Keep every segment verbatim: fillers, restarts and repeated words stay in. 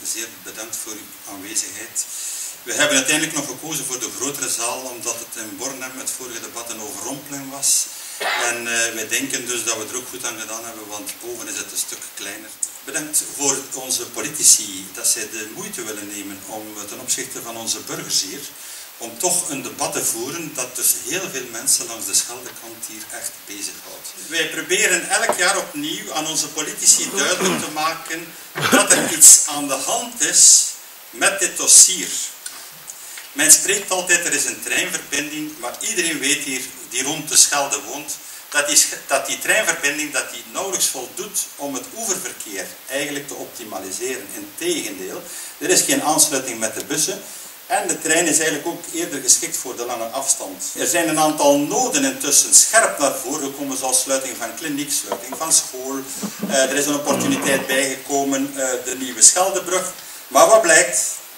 zeer bedankt voor uw aanwezigheid. We hebben uiteindelijk nog gekozen voor de grotere zaal, omdat het in Bornem het vorige debat een overrompeling was. En uh, wij denken dus dat we er ook goed aan gedaan hebben, want boven is het een stuk kleiner. Bedankt voor onze politici, dat zij de moeite willen nemen om ten opzichte van onze burgers hier, om toch een debat te voeren dat dus heel veel mensen langs de Scheldekant hier echt bezighoudt. Wij proberen elk jaar opnieuw aan onze politici duidelijk te maken dat er iets aan de hand is met dit dossier. Men spreekt altijd, er is een treinverbinding, maar iedereen weet hier, die rond de Schelde woont, dat die, dat die treinverbinding dat die nauwelijks voldoet om het oeververkeer eigenlijk te optimaliseren. Integendeel, er is geen aansluiting met de bussen en de trein is eigenlijk ook eerder geschikt voor de lange afstand. Er zijn een aantal noden intussen scherp naar voren gekomen, zoals sluiting van kliniek, sluiting van school. Uh, er is een opportuniteit bijgekomen, uh, de nieuwe Scheldebrug. Maar wat blijkt?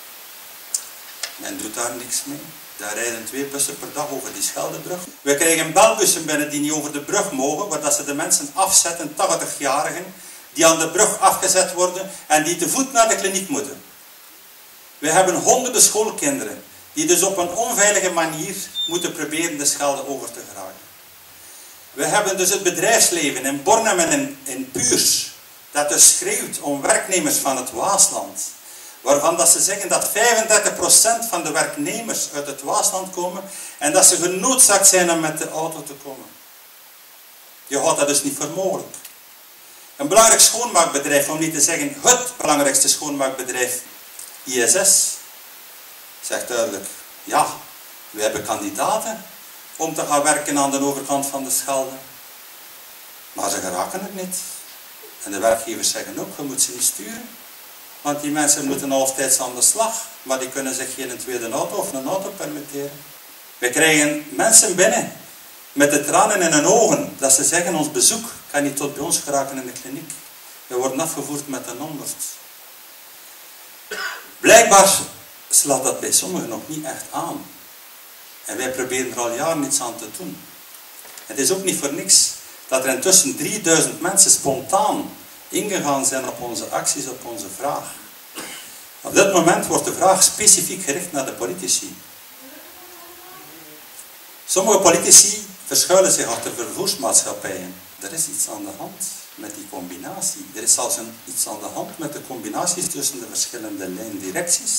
Men doet daar niks mee. Daar rijden twee bussen per dag over die Scheldebrug. We krijgen belbussen binnen die niet over de brug mogen, waar dat ze de mensen afzetten, tachtigjarigen, die aan de brug afgezet worden en die te voet naar de kliniek moeten. We hebben honderden schoolkinderen, die dus op een onveilige manier moeten proberen de Schelde over te geraken. We hebben dus het bedrijfsleven in Bornem en in, in Puurs, dat dus schreeuwt om werknemers van het Waasland, waarvan dat ze zeggen dat vijfendertig procent van de werknemers uit het Waasland komen en dat ze genoodzaakt zijn om met de auto te komen. Je houdt dat dus niet voor mogelijk. Een belangrijk schoonmaakbedrijf, om niet te zeggen het belangrijkste schoonmaakbedrijf, I S S, zegt duidelijk, ja, we hebben kandidaten om te gaan werken aan de overkant van de Schelde, maar ze geraken er niet. En de werkgevers zeggen ook, je moet ze niet sturen. Want die mensen moeten halftijds aan de slag, maar die kunnen zich geen tweede auto of een auto permitteren. We krijgen mensen binnen met de tranen in hun ogen, dat ze zeggen, ons bezoek kan niet tot bij ons geraken in de kliniek. We worden afgevoerd met een honderd. Blijkbaar slaat dat bij sommigen nog niet echt aan. En wij proberen er al jaren iets aan te doen. Het is ook niet voor niks dat er intussen drieduizend mensen spontaan ingegaan zijn op onze acties, op onze vraag. Op dit moment wordt de vraag specifiek gericht naar de politici. Sommige politici verschuilen zich achter vervoersmaatschappijen. Er is iets aan de hand met die combinatie. Er is zelfs een, iets aan de hand met de combinaties tussen de verschillende lijndirecties.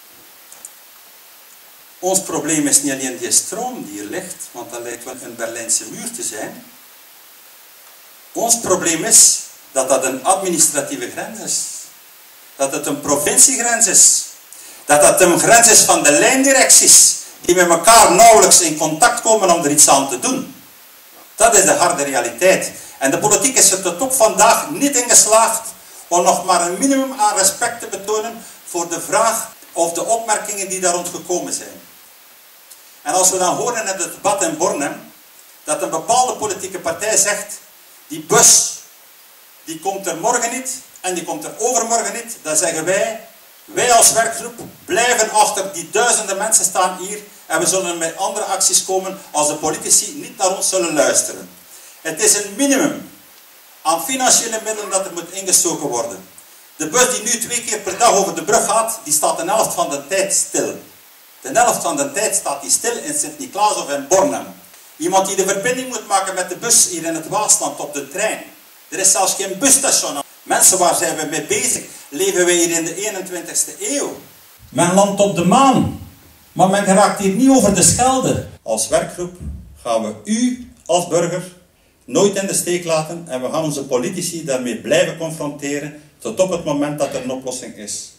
Ons probleem is niet alleen die stroom die hier ligt, want dat lijkt wel een Berlijnse muur te zijn. Ons probleem is dat dat een administratieve grens is. Dat het een provinciegrens is. Dat dat een grens is van de lijndirecties, die met elkaar nauwelijks in contact komen om er iets aan te doen. Dat is de harde realiteit. En de politiek is er tot op vandaag niet in geslaagd om nog maar een minimum aan respect te betonen voor de vraag of de opmerkingen die daar rond gekomen zijn. En als we dan horen in het debat in Bornem, dat een bepaalde politieke partij zegt, die bus, die komt er morgen niet en die komt er overmorgen niet, dan zeggen wij, wij als werkgroep blijven achter die duizenden mensen staan hier en we zullen met andere acties komen als de politici niet naar ons zullen luisteren. Het is een minimum aan financiële middelen dat er moet ingestoken worden. De bus die nu twee keer per dag over de brug gaat, die staat de helft van de tijd stil. De helft van de tijd staat die stil in Sint-Niklaas of in Bornem. Iemand die de verbinding moet maken met de bus hier in het Waasland op de trein. Er is zelfs geen busstation. Mensen, waar zijn we mee bezig? Leven wij hier in de eenentwintigste eeuw? Men landt op de maan, maar men geraakt hier niet over de Schelde. Als werkgroep gaan we u als burger nooit in de steek laten en we gaan onze politici daarmee blijven confronteren tot op het moment dat er een oplossing is.